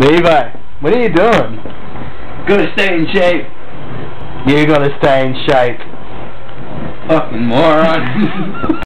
Levi, what are you doing? Gonna stay in shape. You're gonna stay in shape. Fucking moron.